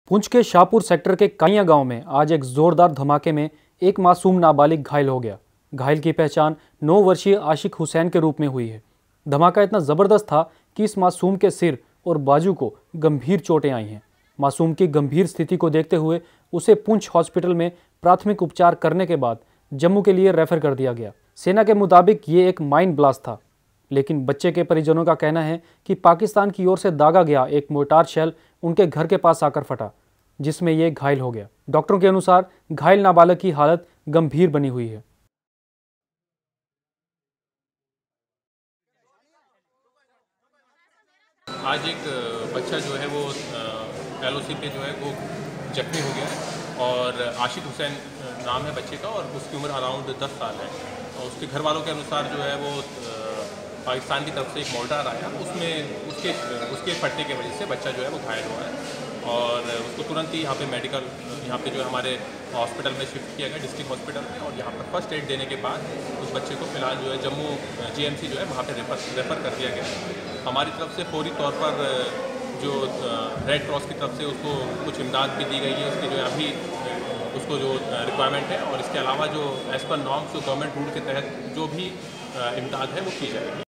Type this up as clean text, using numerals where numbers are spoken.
पुंछ के शाहपुर सेक्टर के काइयां गांव में आज एक जोरदार धमाके में एक मासूम नाबालिग घायल हो गया। घायल की पहचान 9 वर्षीय आशिक हुसैन के रूप में हुई है। धमाका इतना जबरदस्त था कि इस मासूम के सिर और बाजू को गंभीर चोटें आई हैं। मासूम की गंभीर स्थिति को देखते हुए उसे पुंछ हॉस्पिटल में प्राथमिक उपचार करने के बाद जम्मू के लिए रेफर कर दिया गया। सेना के मुताबिक ये एक माइन ब्लास्ट था, लेकिन बच्चे के परिजनों का कहना है कि पाकिस्तान की ओर से दागा गया एक मोर्टार शेल उनके घर के पास आकर फटा, जिसमें ये घायल हो गया। डॉक्टरों के अनुसार घायल नाबालग की हालत गंभीर बनी हुई है। आज एक बच्चा जो है वो LOC पे जो है वो जख्मी हो गया है और आशिक हुसैन नाम है बच्चे का और उसकी उम्र अराउंड 10 साल है। और उसके घर वालों के अनुसार जो है वो पाकिस्तान की तरफ से एक मोर्टार आया, उसमें उसके फटने की वजह से बच्चा जो है वो घायल हुआ है और उसको तुरंत ही यहाँ पे जो हमारे हॉस्पिटल में शिफ्ट किया गया, डिस्ट्रिक्ट हॉस्पिटल में। और यहाँ पर फर्स्ट एड देने के बाद उस बच्चे को फिलहाल जो है जम्मू GMC जो है वहाँ पे रेफ़र कर दिया गया। हमारी तरफ से फौरी तौर पर जो रेड क्रॉस की तरफ से उसको कुछ इमदाद भी दी गई है, उसकी जो है अभी उसको जो रिक्वायरमेंट है, और इसके अलावा जो एज़ पर नॉर्म्स जो गवर्नमेंट रूल के तहत जो भी इमदाद है वो की जाएगी।